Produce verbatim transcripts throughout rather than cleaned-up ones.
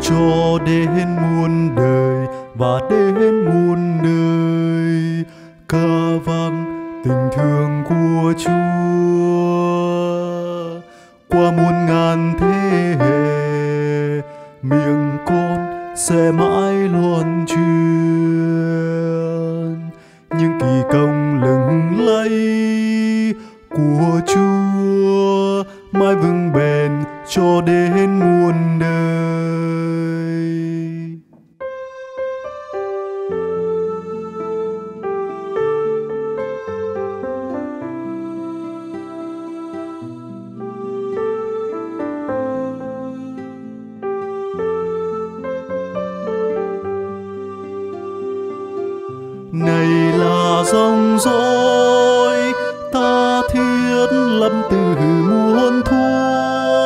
cho đến muôn đời và đến muôn đời, ca vang tình thương của Chúa. Qua muôn ngàn thế hệ, miệng con sẽ mãi loan truyền những kỳ công lừng lẫy của Chúa, mãi vững bền cho đến muôn đời. Này là dòng dõi ta thiết lập từ muôn thuở,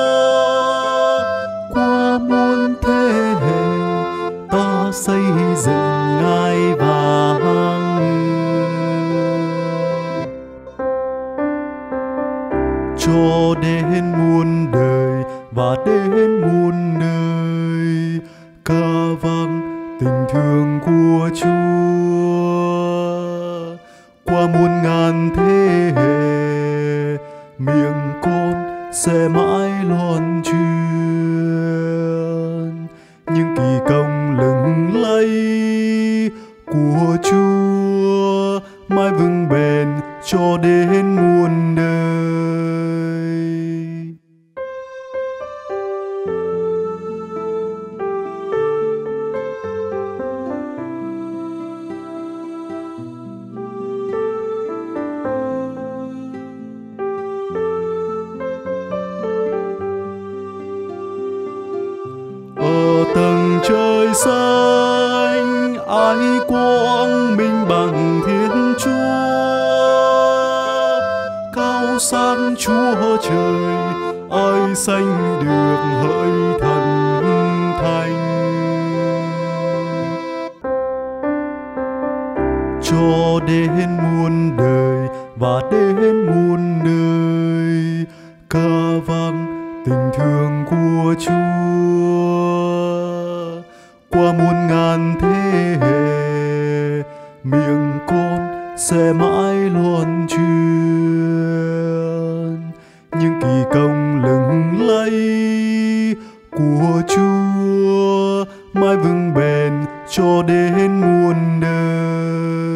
qua muôn thế hệ ta xây dựng ngai vàng, cho đến muôn đời và đến muôn đời, ca vang tình thương của Chúa. Qua muôn ngàn thế hệ, miệng con sẽ mãi loan truyền những kỳ công lừng lẫy của Chúa, mãi vững bền cho đến muôn đời. Tầng trời xanh ai quang minh bằng Thiên Chúa, cao sang Chúa trời ai sanh được hỡi thần thánh. Cho đến muôn đời và đến muôn đời, ca vang tình thương của Chúa. Qua muôn ngàn thế hệ, miệng con sẽ mãi loan truyền những kỳ công lừng lẫy của Chúa, mãi vững bền cho đến muôn đời.